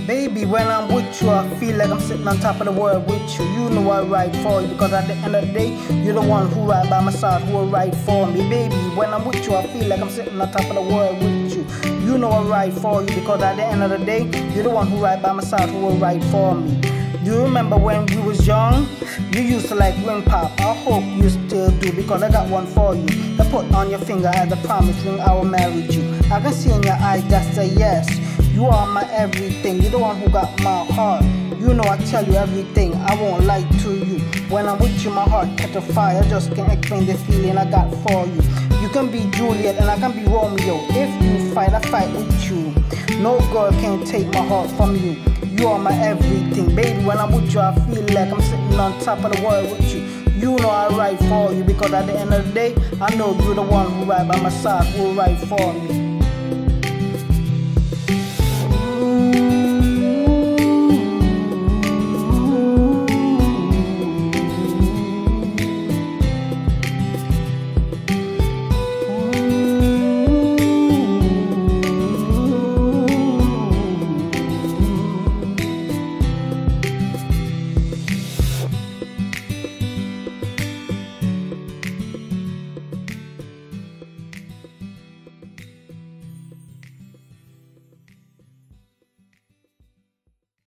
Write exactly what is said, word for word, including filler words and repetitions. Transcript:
Baby, when I'm with you, I feel like I'm sitting on top of the world with you. You know I ride for you, because at the end of the day, you're the one who ride by my side, who will ride for me. Baby, when I'm with you, I feel like I'm sitting on top of the world with you. You know I ride for you, because at the end of the day, you're the one who ride by my side, who will ride for me. Do you remember when we was young? You used to like ring pop. I hope you still do, because I got one for you. I put on your finger as a promise ring, I will marry you. I can see in your eyes that's a yes. You are my everything. You're the one who got my heart. You know I tell you everything. I won't lie to you. When I'm with you, my heart catch a fire. I just can't explain the feeling I got for you. You can be Juliet and I can be Romeo. If you fight, I fight with you. No girl can take my heart from you. You are my everything. Baby, when I'm with you, I feel like I'm sitting on top of the world with you. You know I ride for you, because at the end of the day, I know you're the one who ride by my side, who will ride for me.